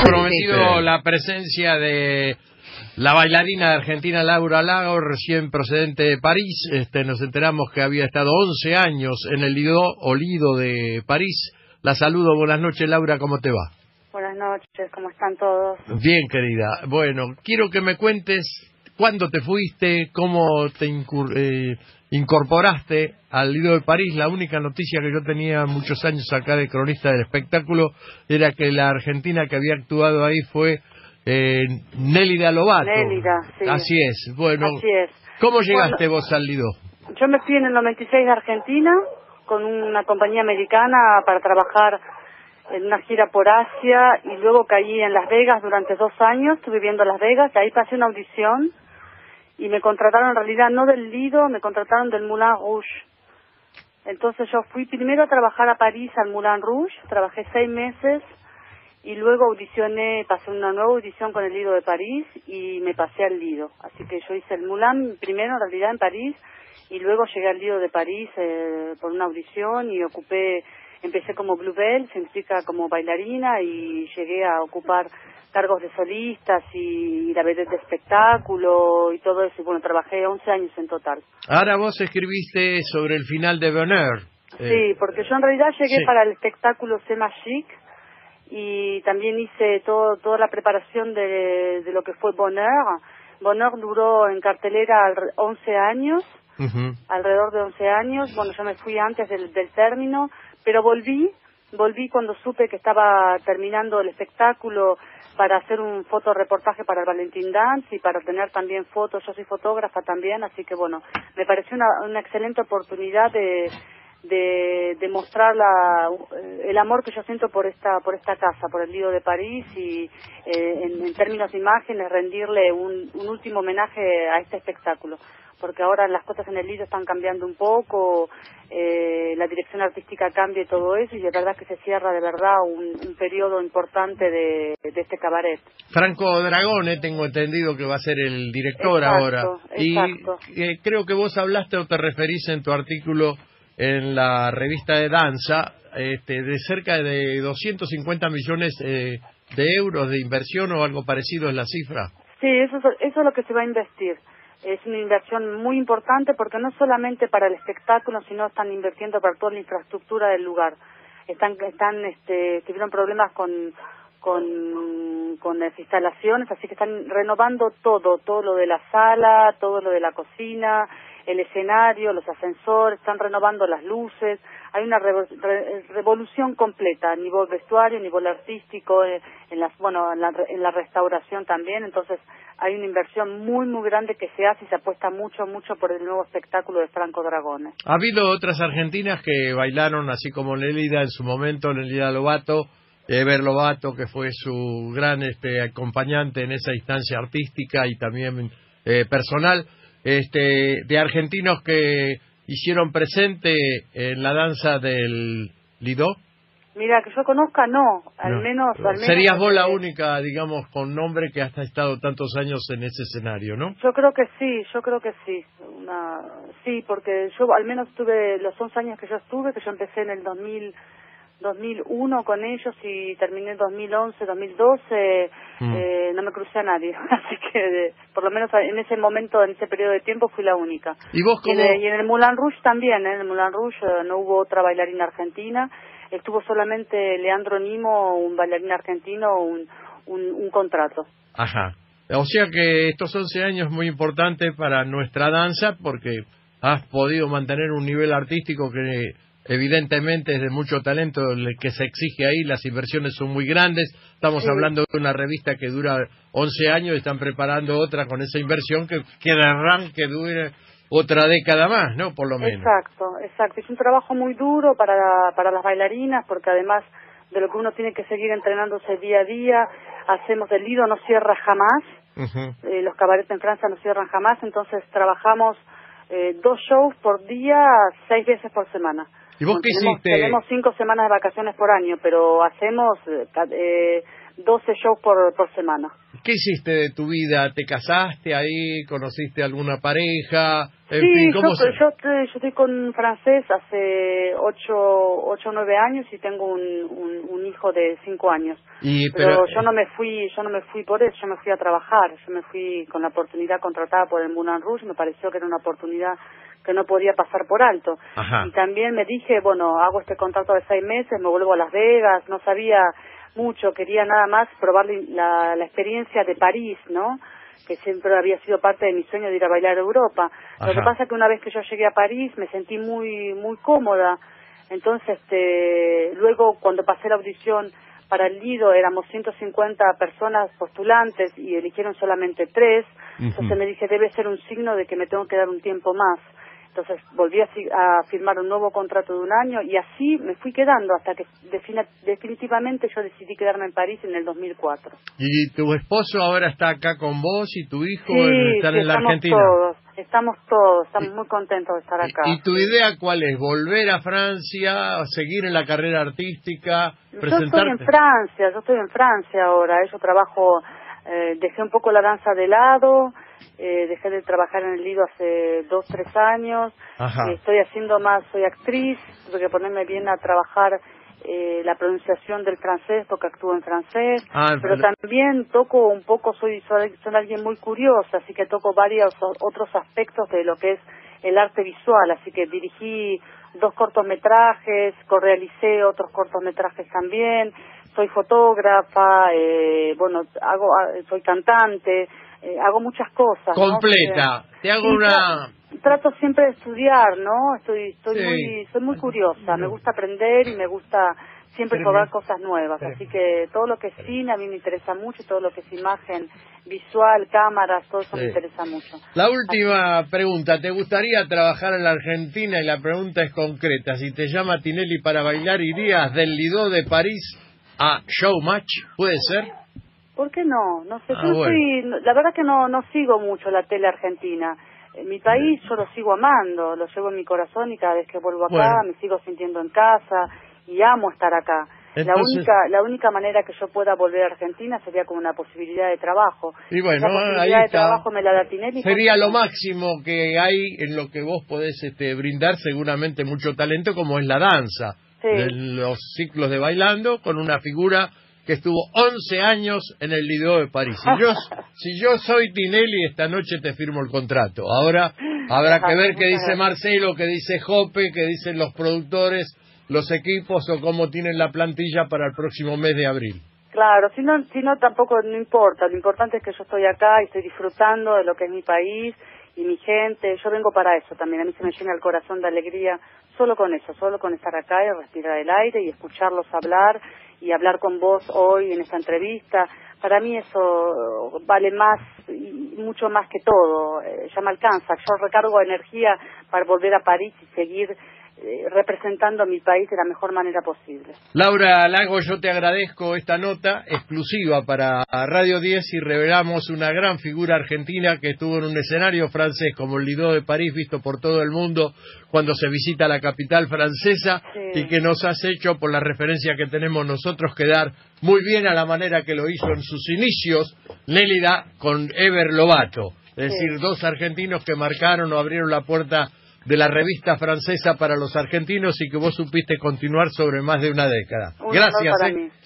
prometido la presencia de la bailarina de Argentina Laura Lago, recién procedente de París. Nos enteramos que había estado 11 años en el Lido de París. La saludo, buenas noches Laura, ¿cómo te va? Buenas noches, ¿cómo están todos? Bien, querida. Bueno, quiero que me cuentes cuándo te fuiste, cómo te incorporaste al Lido de París. La única noticia que yo tenía muchos años acá de cronista del espectáculo era que la argentina que había actuado ahí fue Nélida Lobato. Nélida, sí. Así es. Bueno, así es. ¿Cómo llegaste vos al Lido? Yo me fui en el 96 de Argentina con una compañía americana para trabajar en una gira por Asia y luego caí en Las Vegas durante 2 años, estuve viviendo en Las Vegas, y ahí pasé una audición y me contrataron en realidad no del Lido, me contrataron del Moulin Rouge. Entonces yo fui primero a trabajar a París al Moulin Rouge, trabajé 6 meses y luego audicioné, pasé una nueva audición con el Lido de París y me pasé al Lido. Así que yo hice el Moulin primero en realidad en París y luego llegué al Lido de París por una audición y empecé como Bluebell, significa como bailarina, y llegué a ocupar cargos de solistas y la vedette de espectáculo y todo eso. Y bueno, trabajé 11 años en total. Ahora vos escribiste sobre el final de Bonheur. Sí, porque yo en realidad llegué para el espectáculo C'est Magique y también hice toda la preparación de lo que fue Bonheur. Bonheur duró en cartelera 11 años, alrededor de 11 años. Bueno, yo me fui antes del término, pero volví cuando supe que estaba terminando el espectáculo para hacer un fotoreportaje para el Valentin Dance y para tener también fotos. Yo soy fotógrafa también, así que bueno, me pareció una excelente oportunidad de mostrar el amor que yo siento por esta casa, por el Lido de París, y en términos de imágenes rendirle un último homenaje a este espectáculo, porque ahora las cosas en el Lido están cambiando un poco, la dirección artística cambia y todo eso, y es verdad que se cierra de verdad un periodo importante de este cabaret. Franco Dragone, tengo entendido que va a ser el director ahora. Exacto. Y creo que vos hablaste o te referís en tu artículo en la revista de danza de cerca de 250 millones de euros de inversión o algo parecido es la cifra. Sí, eso es lo que se va a investir. Es una inversión muy importante porque no solamente para el espectáculo, sino están invirtiendo para toda la infraestructura del lugar. Tuvieron problemas con las instalaciones, así que están renovando todo lo de la sala, todo lo de la cocina, el escenario, los ascensores, están renovando las luces. Hay una revolución completa a nivel vestuario, a nivel artístico, en la restauración también. Entonces hay una inversión muy muy grande que se hace y se apuesta mucho por el nuevo espectáculo de Franco Dragone. Ha habido otras argentinas que bailaron así como Nélida en su momento, Nélida Lobato, Ever Lobato, que fue su gran acompañante en esa instancia artística y también personal, de argentinos que hicieron presente en la danza del Lido. Mira, que yo conozca, no, al menos. Serías vos la única, digamos, con nombre que has estado tantos años en ese escenario, ¿no? Yo creo que sí. Sí, porque yo al menos tuve los 11 años que yo empecé en el 2001 con ellos y terminé en 2011, 2012, no me crucé a nadie, así que por lo menos en ese momento, en ese periodo de tiempo fui la única. ¿Y vos cómo? Y en el Moulin Rouge también, en el Moulin Rouge no hubo otra bailarina argentina, estuvo solamente Leandro Nimo, un bailarín argentino, un contrato. Ajá. O sea que estos 11 años es muy importante para nuestra danza porque has podido mantener un nivel artístico que evidentemente es de mucho talento que se exige ahí, las inversiones son muy grandes. Estamos hablando de una revista que dura 11 años y están preparando otra con esa inversión que querrán que dure otra década más, ¿no? Por lo menos. Exacto. Es un trabajo muy duro para las bailarinas, porque además de lo que uno tiene que seguir entrenándose día a día, el Lido no cierra jamás, los cabarets en Francia no cierran jamás, entonces trabajamos 2 shows por día, 6 veces por semana. ¿Y vos qué hiciste? Tenemos 5 semanas de vacaciones por año, pero hacemos 12 shows por semana. ¿Qué hiciste de tu vida? ¿Te casaste ahí? ¿Conociste alguna pareja? En Sí, fin, ¿cómo yo estoy con un francés hace 8 o 9 años y tengo un hijo de 5 años. Pero yo no me fui por eso, yo me fui a trabajar, yo me fui con la oportunidad contratada por el Moulin Rouge, me pareció que era una oportunidad que no podía pasar por alto. Ajá. Y también me dije, bueno, hago este contrato de 6 meses, me vuelvo a Las Vegas, no sabía mucho, quería nada más probar la experiencia de París, ¿no? Que siempre había sido parte de mi sueño de ir a bailar a Europa. Ajá. Lo que pasa es que una vez que yo llegué a París me sentí muy cómoda. Entonces, luego cuando pasé la audición para el Lido éramos 150 personas postulantes y eligieron solamente 3. Entonces me dije, debe ser un signo de que me tengo que dar un tiempo más. Entonces volví a firmar un nuevo contrato de 1 año y así me fui quedando hasta que definitivamente yo decidí quedarme en París en el 2004. ¿Y tu esposo ahora está acá con vos y tu hijo están Sí, en la Argentina? Estamos muy contentos de estar acá. ¿Y tu idea cuál es? ¿Volver a Francia, seguir en la carrera artística, presentarte? Yo estoy en Francia ahora. Yo trabajo, dejé un poco la danza de lado, dejé de trabajar en el Lido hace 2 o 3 años. Estoy haciendo más, soy actriz, tuve que ponerme bien a trabajar la pronunciación del francés porque actúo en francés, pero también toco un poco, soy alguien muy curiosa, así que toco varios otros aspectos de lo que es el arte visual, así que dirigí 2 cortometrajes, corealicé otros cortometrajes también, soy fotógrafa, soy cantante, hago muchas cosas. Completa. ¿No? Te hago una... Trato siempre de estudiar, ¿no? Soy muy curiosa, me gusta aprender y me gusta siempre probar cosas nuevas, así que todo lo que es cine a mí me interesa mucho, todo lo que es imagen visual, cámaras, todo eso me interesa mucho. La última pregunta, ¿te gustaría trabajar en la Argentina? Y la pregunta es concreta, si te llama Tinelli para bailar, ¿irías del Lido de París a Showmatch? ¿Puede ser? ¿Por qué no? No sé, la verdad que no sigo mucho la tele argentina. En mi país yo lo sigo amando, lo llevo en mi corazón y cada vez que vuelvo acá me sigo sintiendo en casa y amo estar acá. Entonces, la única manera que yo pueda volver a Argentina sería con una posibilidad de trabajo. Y bueno, esa posibilidad ahí de está. trabajo me la da Tinelli. Sería lo máximo que hay en lo que vos podés brindar seguramente mucho talento, como es la danza. De los ciclos de bailando con una figura que estuvo 11 años en el Lido de París. Si yo soy Tinelli, esta noche te firmo el contrato. Ahora habrá que ver qué dice Marcelo, qué dice Jope, qué dicen los productores, los equipos o cómo tienen la plantilla para el próximo mes de abril. Claro, si no tampoco no importa. Lo importante es que yo estoy acá y estoy disfrutando de lo que es mi país y mi gente. Yo vengo para eso también. A mí se me llena el corazón de alegría solo con eso, solo con estar acá y respirar el aire y escucharlos hablar y hablar con vos hoy en esta entrevista. Para mí eso vale más y mucho más que todo. Ya me alcanza. Yo recargo energía para volver a París y seguir representando a mi país de la mejor manera posible. Laura Lago, yo te agradezco esta nota exclusiva para Radio 10 y revelamos una gran figura argentina que estuvo en un escenario francés como el Lido de París, visto por todo el mundo cuando se visita la capital francesa, y que nos has hecho, por la referencia que tenemos nosotros, quedar muy bien a la manera que lo hizo en sus inicios Nélida con Ever Lobato, es decir, 2 argentinos que marcaron o abrieron la puerta de la revista francesa para los argentinos y que vos supiste continuar sobre más de una década. Gracias.